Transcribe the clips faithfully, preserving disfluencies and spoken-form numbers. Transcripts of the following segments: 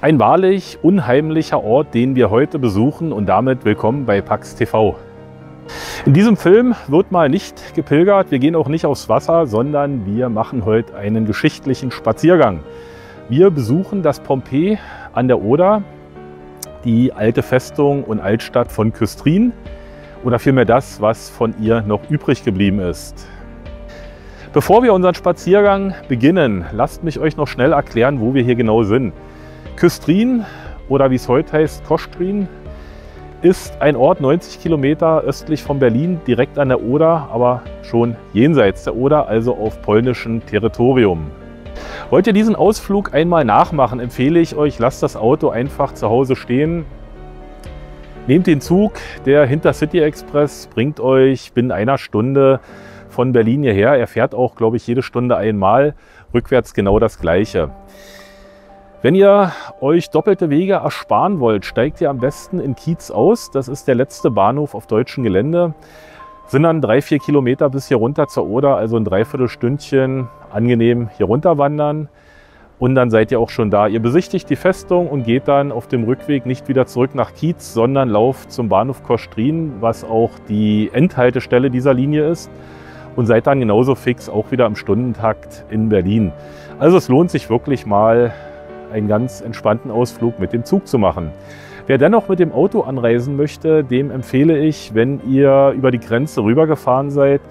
Ein wahrlich unheimlicher Ort, den wir heute besuchen, und damit willkommen bei Pax T V. In diesem Film wird mal nicht gepilgert, wir gehen auch nicht aufs Wasser, sondern wir machen heute einen geschichtlichen Spaziergang. Wir besuchen das Pompeji an der Oder, die alte Festung und Altstadt von Küstrin, oder vielmehr das, was von ihr noch übrig geblieben ist. Bevor wir unseren Spaziergang beginnen, lasst mich euch noch schnell erklären, wo wir hier genau sind. Küstrin, oder wie es heute heißt, Kosztrin, ist ein Ort neunzig Kilometer östlich von Berlin, direkt an der Oder, aber schon jenseits der Oder, also auf polnischem Territorium. Wollt ihr diesen Ausflug einmal nachmachen, empfehle ich euch, lasst das Auto einfach zu Hause stehen. Nehmt den Zug, der Intercity Express bringt euch binnen einer Stunde von Berlin hierher. Er fährt auch, glaube ich, jede Stunde einmal, rückwärts genau das Gleiche. Wenn ihr euch doppelte Wege ersparen wollt, steigt ihr am besten in Kietz aus. Das ist der letzte Bahnhof auf deutschem Gelände. Sind dann drei, vier Kilometer bis hier runter zur Oder, also ein Dreiviertelstündchen angenehm hier runter wandern. Und dann seid ihr auch schon da. Ihr besichtigt die Festung und geht dann auf dem Rückweg nicht wieder zurück nach Kietz, sondern lauft zum Bahnhof Kosztrin, was auch die Endhaltestelle dieser Linie ist. Und seid dann genauso fix auch wieder im Stundentakt in Berlin. Also es lohnt sich wirklich mal, einen ganz entspannten Ausflug mit dem Zug zu machen. Wer dennoch mit dem Auto anreisen möchte, dem empfehle ich, wenn ihr über die Grenze rübergefahren seid,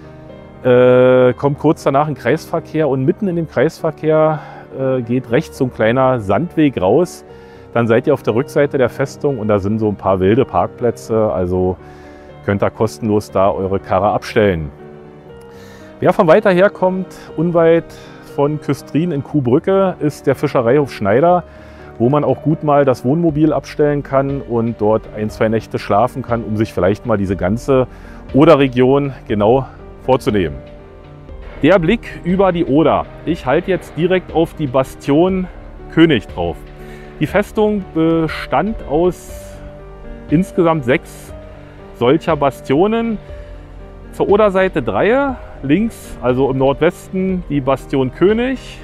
äh, kommt kurz danach ein Kreisverkehr und mitten in dem Kreisverkehr äh, geht rechts so ein kleiner Sandweg raus. Dann seid ihr auf der Rückseite der Festung und da sind so ein paar wilde Parkplätze, also könnt ihr kostenlos da eure Karre abstellen. Wer von weiter her kommt, unweit von Küstrin in Kuhbrücke, ist der Fischereihof Schneider, wo man auch gut mal das Wohnmobil abstellen kann und dort ein, zwei Nächte schlafen kann, um sich vielleicht mal diese ganze Oder-Region genau vorzunehmen. Der Blick über die Oder. Ich halte jetzt direkt auf die Bastion König drauf. Die Festung bestand aus insgesamt sechs solcher Bastionen. Zur Oderseite drei, links, also im Nordwesten, die Bastion König.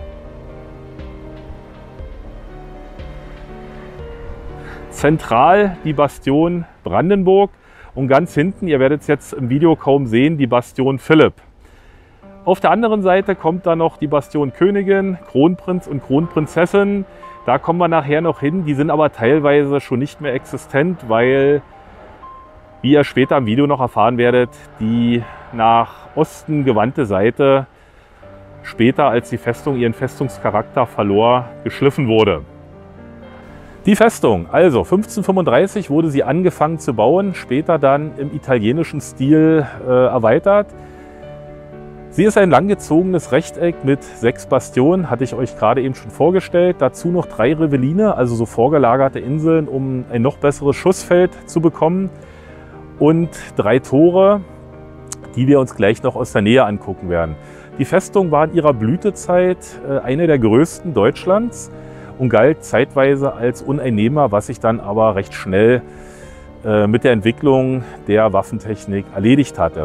Zentral die Bastion Brandenburg und ganz hinten, ihr werdet es jetzt im Video kaum sehen, die Bastion Philipp. Auf der anderen Seite kommt dann noch die Bastion Königin, Kronprinz und Kronprinzessin. Da kommen wir nachher noch hin, die sind aber teilweise schon nicht mehr existent, weil, wie ihr später im Video noch erfahren werdet, die nach Osten gewandte Seite später, als die Festung ihren Festungscharakter verlor, geschliffen wurde. Die Festung, also fünfzehnhundertfünfunddreißig wurde sie angefangen zu bauen, später dann im italienischen Stil äh, erweitert. Sie ist ein langgezogenes Rechteck mit sechs Bastionen, hatte ich euch gerade eben schon vorgestellt. Dazu noch drei Riveline, also so vorgelagerte Inseln, um ein noch besseres Schussfeld zu bekommen. Und drei Tore, die wir uns gleich noch aus der Nähe angucken werden. Die Festung war in ihrer Blütezeit äh, eine der größten Deutschlands und galt zeitweise als uneinnehmbar, was sich dann aber recht schnell äh, mit der Entwicklung der Waffentechnik erledigt hatte.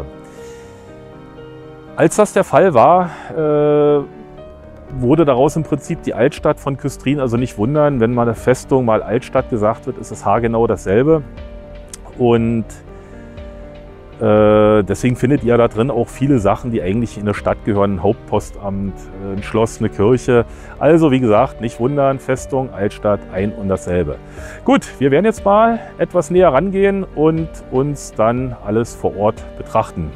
Als das der Fall war, äh, wurde daraus im Prinzip die Altstadt von Küstrin. Also nicht wundern, wenn mal eine Festung mal Altstadt gesagt wird, ist es haargenau dasselbe. Und äh, deswegen findet ihr da drin auch viele Sachen, die eigentlich in der Stadt gehören. Ein Hauptpostamt, ein Schloss, eine Kirche. Also wie gesagt, nicht wundern, Festung, Altstadt, ein und dasselbe. Gut, wir werden jetzt mal etwas näher rangehen und uns dann alles vor Ort betrachten.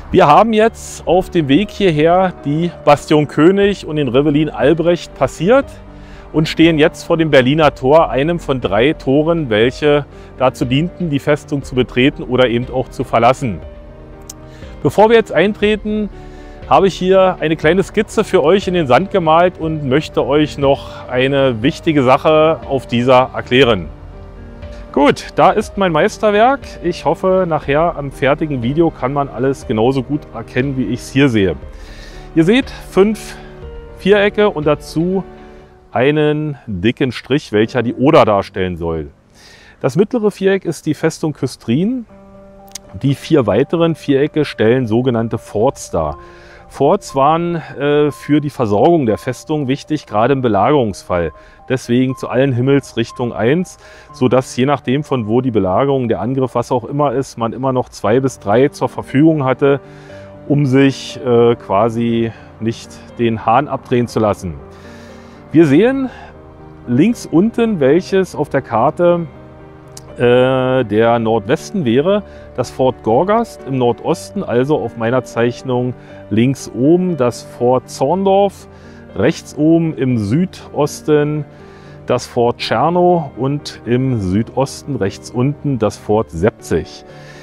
Wir haben jetzt auf dem Weg hierher die Bastion König und den Revelin Albrecht passiert und stehen jetzt vor dem Berliner Tor, einem von drei Toren, welche dazu dienten, die Festung zu betreten oder eben auch zu verlassen. Bevor wir jetzt eintreten, habe ich hier eine kleine Skizze für euch in den Sand gemalt und möchte euch noch eine wichtige Sache auf dieser erklären. Gut, da ist mein Meisterwerk. Ich hoffe, nachher am fertigen Video kann man alles genauso gut erkennen, wie ich es hier sehe. Ihr seht fünf Vierecke und dazu einen dicken Strich, welcher die Oder darstellen soll. Das mittlere Viereck ist die Festung Küstrin. Die vier weiteren Vierecke stellen sogenannte Forts dar. Forts waren äh, für die Versorgung der Festung wichtig, gerade im Belagerungsfall. Deswegen zu allen Himmelsrichtungen eins, sodass je nachdem, von wo die Belagerung, der Angriff, was auch immer ist, man immer noch zwei bis drei zur Verfügung hatte, um sich äh, quasi nicht den Hahn abdrehen zu lassen. Wir sehen links unten, welches auf der Karte äh, der Nordwesten wäre, das Fort Gorgast, im Nordosten, also auf meiner Zeichnung links oben das Fort Zorndorf, rechts oben im Südosten das Fort Czernow und im Südosten rechts unten das Fort Sepzig.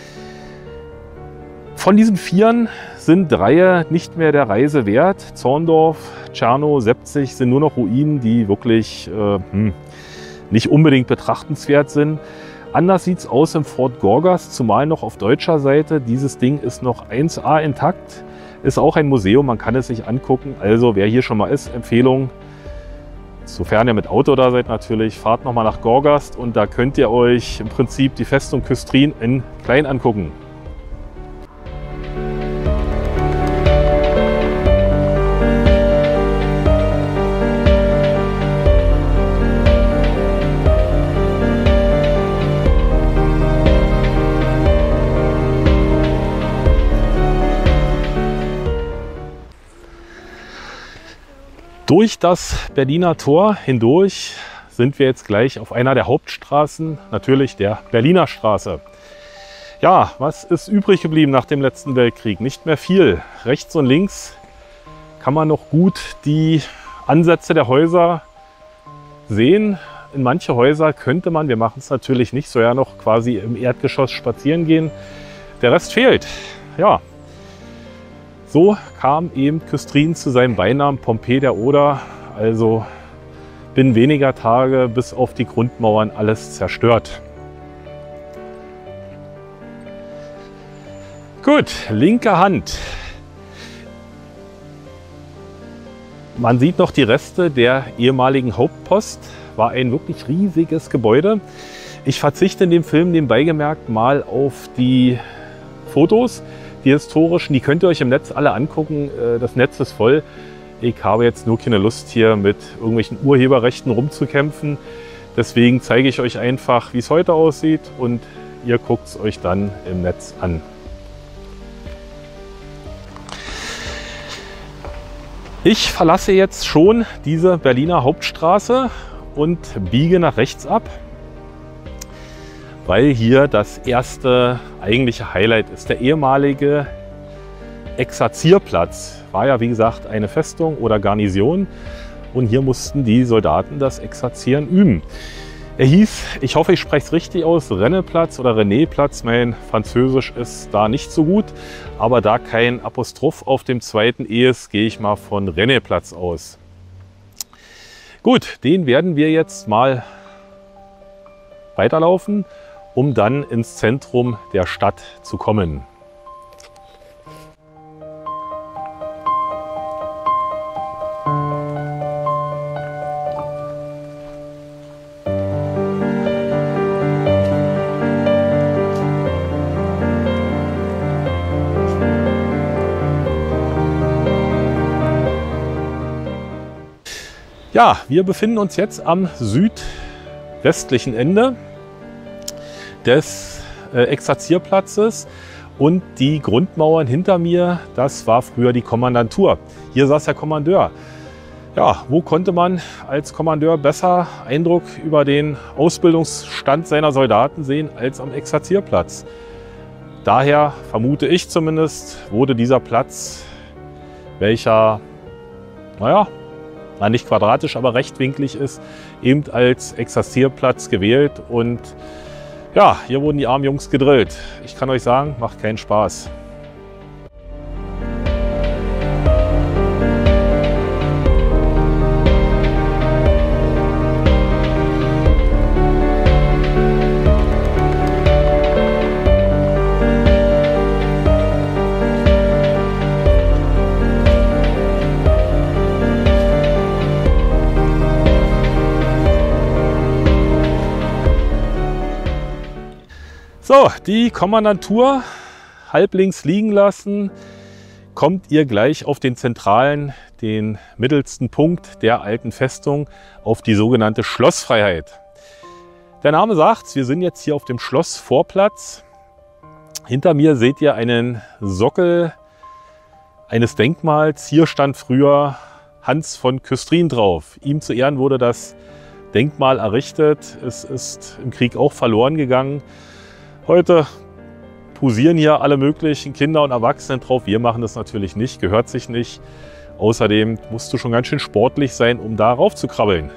Von diesen Vieren sind drei nicht mehr der Reise wert. Zorndorf, Czernow, Sepzig sind nur noch Ruinen, die wirklich äh, hm, nicht unbedingt betrachtenswert sind. Anders sieht es aus im Fort Gorgast, zumal noch auf deutscher Seite. Dieses Ding ist noch eins A intakt, ist auch ein Museum, man kann es sich angucken. Also wer hier schon mal ist, Empfehlung, sofern ihr mit Auto da seid natürlich, fahrt nochmal nach Gorgast und da könnt ihr euch im Prinzip die Festung Küstrin in klein angucken. Durch das Berliner Tor hindurch sind wir jetzt gleich auf einer der Hauptstraßen, natürlich der Berliner Straße. Ja, was ist übrig geblieben nach dem letzten Weltkrieg? Nicht mehr viel. Rechts und links kann man noch gut die Ansätze der Häuser sehen. In manche Häuser könnte man, wir machen es natürlich nicht, so ja noch quasi im Erdgeschoss spazieren gehen. Der Rest fehlt. Ja. So kam eben Küstrin zu seinem Beinamen Pompeji der Oder, also binnen weniger Tage bis auf die Grundmauern alles zerstört. Gut, linke Hand. Man sieht noch die Reste der ehemaligen Hauptpost, war ein wirklich riesiges Gebäude. Ich verzichte in dem Film nebenbei gemerkt mal auf die Fotos. Die historischen, die könnt ihr euch im Netz alle angucken. Das Netz ist voll. Ich habe jetzt nur keine Lust, hier mit irgendwelchen Urheberrechten rumzukämpfen. Deswegen zeige ich euch einfach, wie es heute aussieht und ihr guckt es euch dann im Netz an. Ich verlasse jetzt schon diese Berliner Hauptstraße und biege nach rechts ab, weil hier das erste eigentliche Highlight ist. Der ehemalige Exerzierplatz war ja, wie gesagt, eine Festung oder Garnison und hier mussten die Soldaten das Exerzieren üben. Er hieß, ich hoffe, ich spreche es richtig aus, Renneplatz oder René-Platz. Mein Französisch ist da nicht so gut, aber da kein Apostroph auf dem zweiten E ist, gehe ich mal von René-Platz aus. Gut, den werden wir jetzt mal weiterlaufen, um dann ins Zentrum der Stadt zu kommen. Ja, wir befinden uns jetzt am südwestlichen Ende des äh, Exerzierplatzes und die Grundmauern hinter mir, das war früher die Kommandantur. Hier saß der Kommandeur. Ja, wo konnte man als Kommandeur besser Eindruck über den Ausbildungsstand seiner Soldaten sehen als am Exerzierplatz? Daher vermute ich zumindest, wurde dieser Platz, welcher, naja, na nicht quadratisch, aber rechtwinklig ist, eben als Exerzierplatz gewählt. Und ja, hier wurden die armen Jungs gedrillt. Ich kann euch sagen, macht keinen Spaß. So, die Kommandantur halblinks liegen lassen, kommt ihr gleich auf den zentralen, den mittelsten Punkt der alten Festung, auf die sogenannte Schlossfreiheit. Der Name sagt, wir sind jetzt hier auf dem Schlossvorplatz. Hinter mir seht ihr einen Sockel eines Denkmals. Hier stand früher Hans von Küstrin drauf. Ihm zu Ehren wurde das Denkmal errichtet. Es ist im Krieg auch verloren gegangen. Heute posieren hier alle möglichen Kinder und Erwachsene drauf. Wir machen das natürlich nicht, gehört sich nicht. Außerdem musst du schon ganz schön sportlich sein, um da rauf zu krabbeln.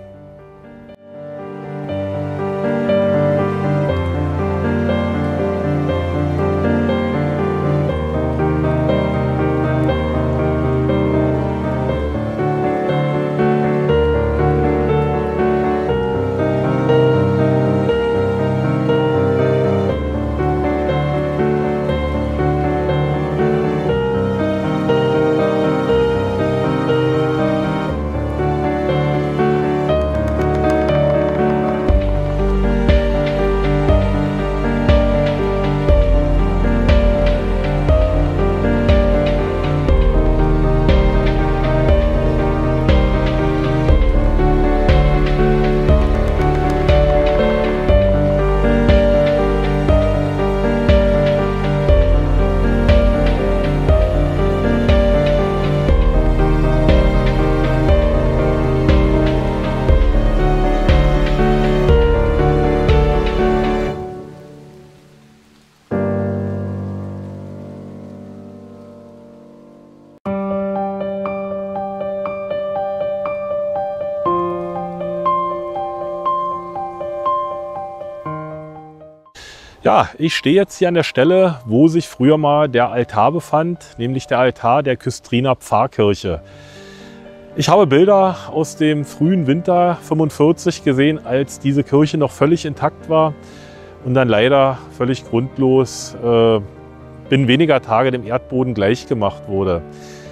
Ja, ich stehe jetzt hier an der Stelle, wo sich früher mal der Altar befand, nämlich der Altar der Küstriner Pfarrkirche. Ich habe Bilder aus dem frühen Winter fünfundvierzig gesehen, als diese Kirche noch völlig intakt war und dann leider völlig grundlos äh, binnen weniger Tage dem Erdboden gleichgemacht wurde.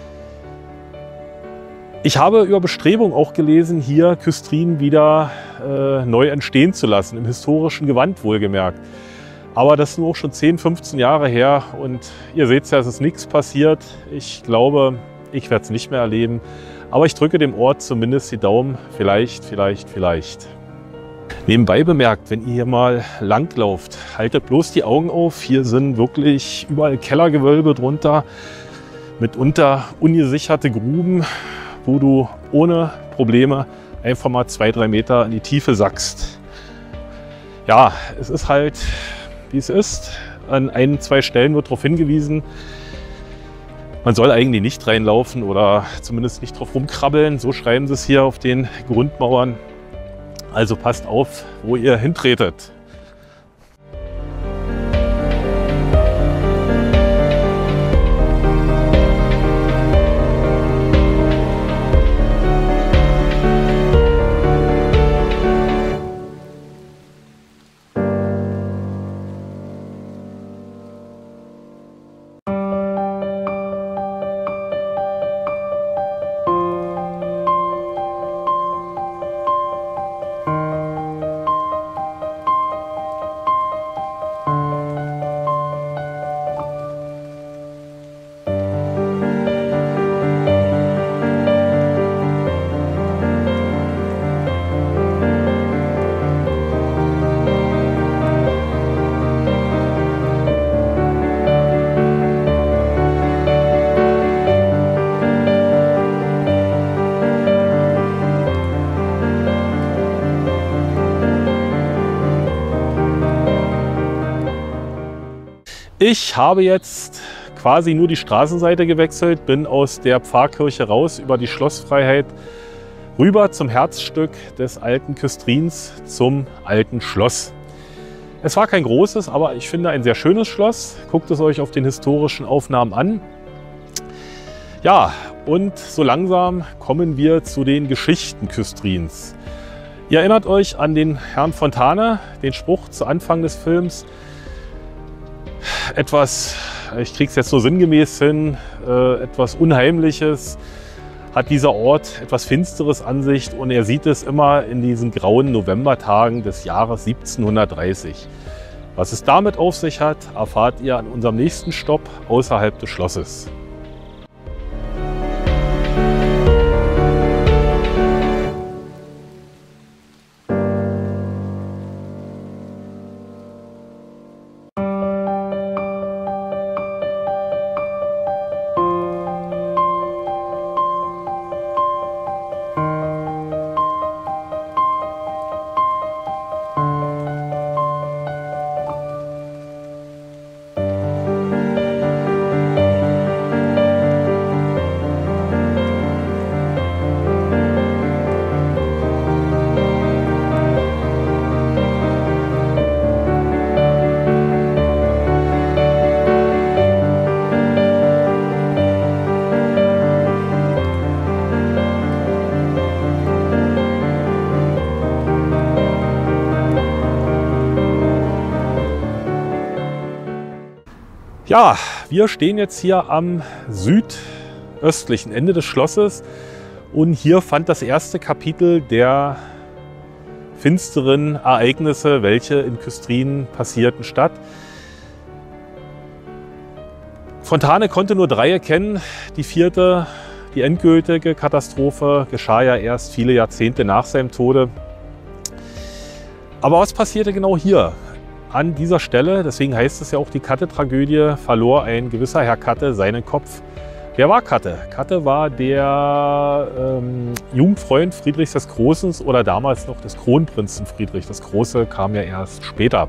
Ich habe über Bestrebungen auch gelesen, hier Küstrin wieder äh, neu entstehen zu lassen, im historischen Gewand wohlgemerkt. Aber das ist nur auch schon zehn, fünfzehn Jahre her und ihr seht ja, es ist nichts passiert. Ich glaube, ich werde es nicht mehr erleben. Aber ich drücke dem Ort zumindest die Daumen. Vielleicht, vielleicht, vielleicht. Nebenbei bemerkt, wenn ihr hier mal langlauft, haltet bloß die Augen auf. Hier sind wirklich überall Kellergewölbe drunter, mitunter ungesicherte Gruben, wo du ohne Probleme einfach mal zwei, drei Meter in die Tiefe sackst. Ja, es ist halt, wie es ist. An ein, zwei Stellen wird darauf hingewiesen, man soll eigentlich nicht reinlaufen oder zumindest nicht drauf rumkrabbeln. So schreiben sie es hier auf den Grundmauern. Also passt auf, wo ihr hintretet. Ich habe jetzt quasi nur die Straßenseite gewechselt, bin aus der Pfarrkirche raus über die Schlossfreiheit rüber zum Herzstück des alten Küstrins, zum alten Schloss. Es war kein großes, aber ich finde ein sehr schönes Schloss. Guckt es euch auf den historischen Aufnahmen an. Ja, und so langsam kommen wir zu den Geschichten Küstrins. Ihr erinnert euch an den Herrn Fontane, den Spruch zu Anfang des Films. Etwas, ich kriege es jetzt so sinngemäß hin, äh, etwas Unheimliches hat dieser Ort, etwas Finsteres an sich, und er sieht es immer in diesen grauen Novembertagen des Jahres siebzehnhundertdreißig. Was es damit auf sich hat, erfahrt ihr an unserem nächsten Stopp außerhalb des Schlosses. Ja, wir stehen jetzt hier am südöstlichen Ende des Schlosses und hier fand das erste Kapitel der finsteren Ereignisse, welche in Küstrin passierten, statt. Fontane konnte nur drei erkennen. Die vierte, die endgültige Katastrophe, geschah ja erst viele Jahrzehnte nach seinem Tode. Aber was passierte genau hier? An dieser Stelle, deswegen heißt es ja auch die Katte-Tragödie, verlor ein gewisser Herr Katte seinen Kopf. Wer war Katte? Katte war der ähm, Jugendfreund Friedrichs des Großen oder damals noch des Kronprinzen Friedrich. Das Große kam ja erst später.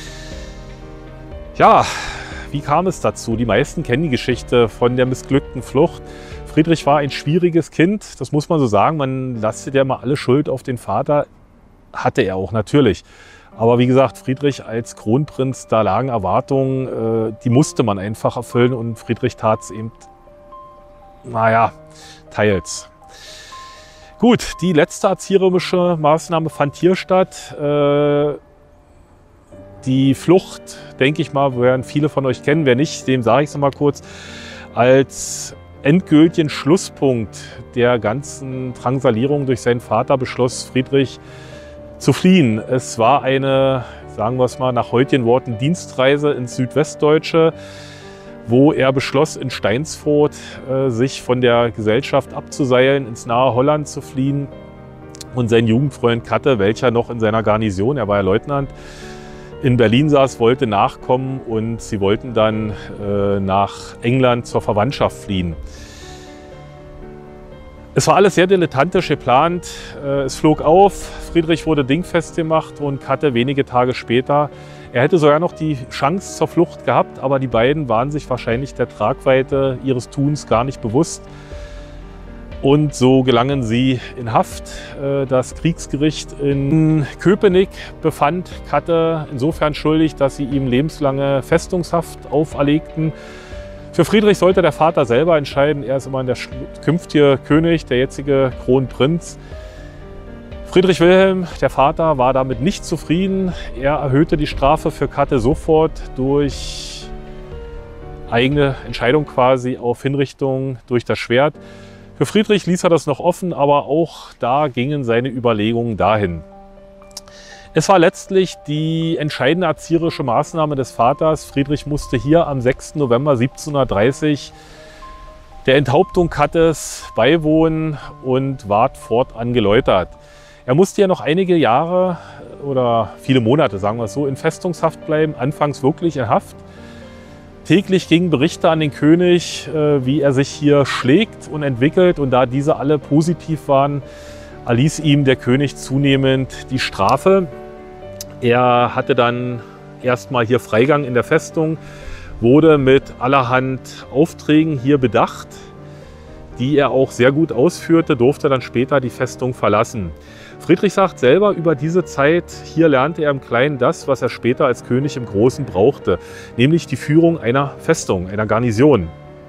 Ja, wie kam es dazu? Die meisten kennen die Geschichte von der missglückten Flucht. Friedrich war ein schwieriges Kind, das muss man so sagen. Man lastet ja mal alle Schuld auf den Vater. Hatte er auch natürlich. Aber wie gesagt, Friedrich als Kronprinz, da lagen Erwartungen, äh, die musste man einfach erfüllen, und Friedrich tat es eben, naja, teils. Gut, die letzte erzieherische Maßnahme fand hier statt. Äh, die Flucht, denke ich mal, werden viele von euch kennen. Wer nicht, dem sage ich es mal kurz, als endgültigen Schlusspunkt der ganzen Drangsalierung durch seinen Vater beschloss Friedrich, zu fliehen. Es war eine, sagen wir es mal nach heutigen Worten, Dienstreise ins Südwestdeutsche, wo er beschloss, in Steinsfurt äh, sich von der Gesellschaft abzuseilen, ins nahe Holland zu fliehen, und sein Jugendfreund Katte, welcher noch in seiner Garnison, er war ja Leutnant, in Berlin saß, wollte nachkommen, und sie wollten dann äh, nach England zur Verwandtschaft fliehen. Es war alles sehr dilettantisch geplant. Es flog auf, Friedrich wurde dingfest gemacht und Katte wenige Tage später. Er hätte sogar noch die Chance zur Flucht gehabt, aber die beiden waren sich wahrscheinlich der Tragweite ihres Tuns gar nicht bewusst. Und so gelangen sie in Haft. Das Kriegsgericht in Köpenick befand Katte insofern schuldig, dass sie ihm lebenslange Festungshaft auferlegten. Für Friedrich sollte der Vater selber entscheiden. Er ist immerhin der künftige König, der jetzige Kronprinz. Friedrich Wilhelm, der Vater, war damit nicht zufrieden. Er erhöhte die Strafe für Katte sofort durch eigene Entscheidung quasi auf Hinrichtung durch das Schwert. Für Friedrich ließ er das noch offen, aber auch da gingen seine Überlegungen dahin. Es war letztlich die entscheidende erzieherische Maßnahme des Vaters. Friedrich musste hier am sechsten November siebzehnhundertdreißig der Enthauptung Kattes beiwohnen und ward fortan geläutert. Er musste ja noch einige Jahre oder viele Monate, sagen wir es so, in Festungshaft bleiben, anfangs wirklich in Haft. Täglich gingen Berichte an den König, wie er sich hier schlägt und entwickelt, und da diese alle positiv waren, erließ ihm der König zunehmend die Strafe. Er hatte dann erstmal hier Freigang in der Festung wurde mit allerhand Aufträgen hier bedacht, die er auch sehr gut ausführte, durfte dann später die Festung verlassen. Friedrich sagt selber, über diese Zeit hier lernte er im Kleinen das, was er später als König im Großen brauchte, nämlich die Führung einer Festung, einer Garnison.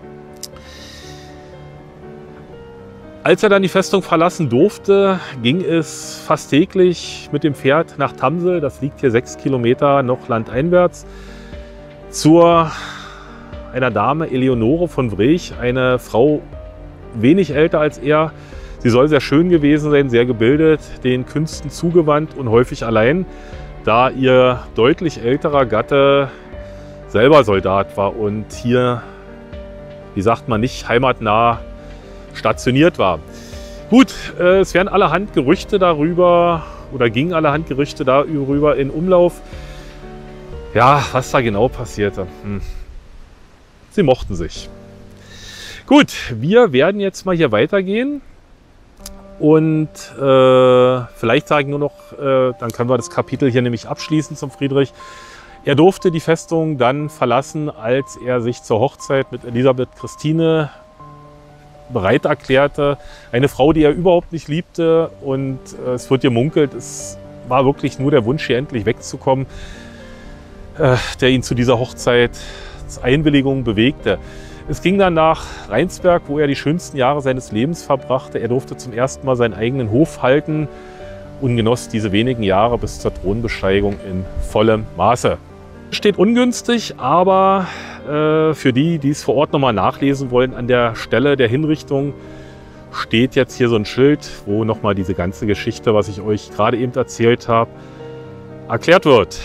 Als er dann die Festung verlassen durfte, ging es fast täglich mit dem Pferd nach Tamsel, das liegt hier sechs Kilometer noch landeinwärts, zu einer Dame, Eleonore von Wrech, eine Frau wenig älter als er. Sie soll sehr schön gewesen sein, sehr gebildet, den Künsten zugewandt und häufig allein, da ihr deutlich älterer Gatte selber Soldat war und hier, wie sagt man, nicht heimatnah stationiert war. Gut, äh, es werden allerhand Gerüchte darüber oder gingen allerhand Gerüchte darüber in Umlauf. Ja, was da genau passierte. Hm. Sie mochten sich. Gut, wir werden jetzt mal hier weitergehen und äh, vielleicht sage ich nur noch, äh, dann können wir das Kapitel hier nämlich abschließen zum Friedrich. Er durfte die Festung dann verlassen, als er sich zur Hochzeit mit Elisabeth Christine bereit erklärte. Eine Frau, die er überhaupt nicht liebte, und äh, es wird gemunkelt, es war wirklich nur der Wunsch, hier endlich wegzukommen, äh, der ihn zu dieser Hochzeitseinwilligung bewegte. Es ging dann nach Rheinsberg, wo er die schönsten Jahre seines Lebens verbrachte. Er durfte zum ersten Mal seinen eigenen Hof halten und genoss diese wenigen Jahre bis zur Thronbesteigung in vollem Maße. Steht ungünstig, aber äh, für die, die es vor Ort nochmal nachlesen wollen, an der Stelle der Hinrichtung steht jetzt hier so ein Schild, wo nochmal diese ganze Geschichte, was ich euch gerade eben erzählt habe, erklärt wird.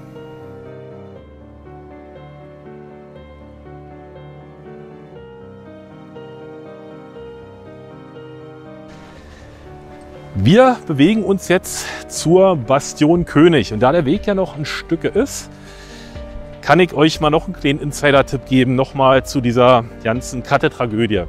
Wir bewegen uns jetzt zur Bastion König, und da der Weg ja noch ein Stück ist, kann ich euch mal noch einen kleinen Insider-Tipp geben, nochmal zu dieser ganzen Katte-Tragödie.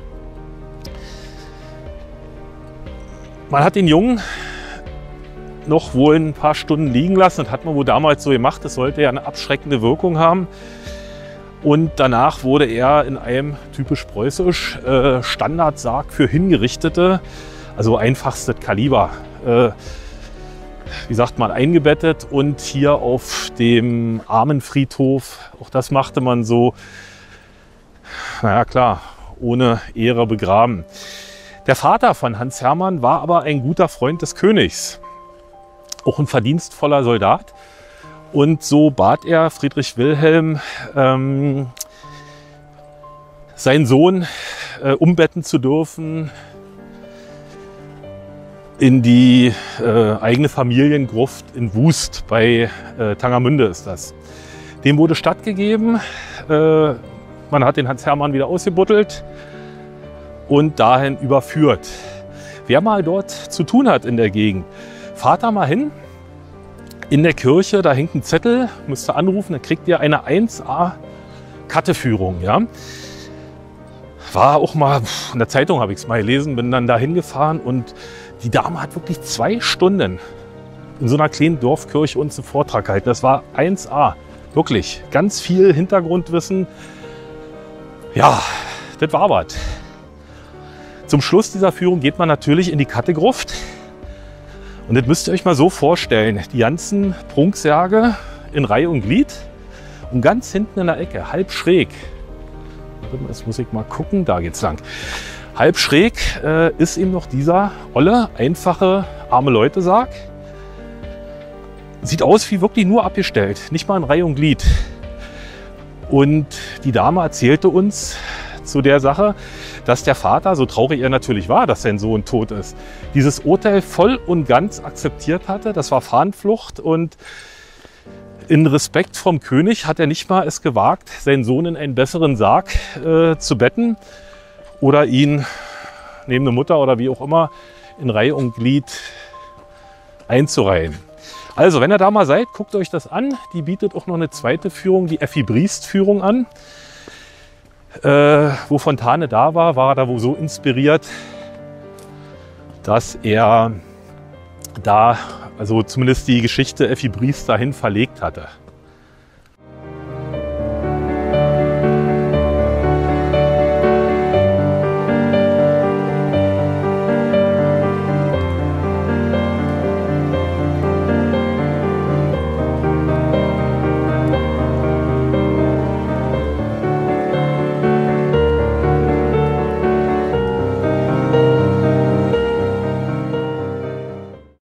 Man hat den Jungen noch wohl ein paar Stunden liegen lassen, das hat man wohl damals so gemacht, das sollte ja eine abschreckende Wirkung haben. Und danach wurde er in einem typisch preußisch äh, Standardsarg für Hingerichtete, also einfachstes Kaliber, äh, wie sagt man, eingebettet und hier auf dem Armenfriedhof, auch das machte man so, naja klar, ohne Ehre begraben. Der Vater von Hans Hermann war aber ein guter Freund des Königs, auch ein verdienstvoller Soldat, und so bat er Friedrich Wilhelm, ähm, seinen Sohn äh, umbetten zu dürfen in die äh, eigene Familiengruft in Wust, bei äh, Tangermünde ist das. Dem wurde stattgegeben, äh, man hat den Hans Hermann wieder ausgebuddelt und dahin überführt. Wer mal dort zu tun hat in der Gegend, fahrt da mal hin. In der Kirche, da hängt ein Zettel, müsst ihr anrufen, da kriegt ihr eine eins A Katteführung. Ja? War auch mal, in der Zeitung habe ich es mal gelesen, bin dann da hingefahren und die Dame hat wirklich zwei Stunden in so einer kleinen Dorfkirche uns einen Vortrag gehalten. Das war eins A, wirklich. Ganz viel Hintergrundwissen. Ja, das war was. Zum Schluss dieser Führung geht man natürlich in die Kattegruft. Und das müsst ihr euch mal so vorstellen. Die ganzen Prunksärge in Reihe und Glied. Und ganz hinten in der Ecke, halb schräg. Jetzt muss ich mal gucken, da geht's lang. Halb schräg äh, ist eben noch dieser olle, einfache, arme Leute-Sarg. Sieht aus wie wirklich nur abgestellt, nicht mal in Reihe und Glied. Und die Dame erzählte uns zu der Sache, dass der Vater, so traurig er natürlich war, dass sein Sohn tot ist, dieses Urteil voll und ganz akzeptiert hatte. Das war Fahnenflucht, und in Respekt vom König hat er nicht mal es gewagt, seinen Sohn in einen besseren Sarg äh, zu betten oder ihn neben eine Mutter oder wie auch immer in Reihe und Glied einzureihen. Also, wenn ihr da mal seid, guckt euch das an. Die bietet auch noch eine zweite Führung, die Effi Briest-Führung an. Äh, wo Fontane da war, war er da wohl so inspiriert, dass er da, also zumindest die Geschichte Effi Briest dahin verlegt hatte.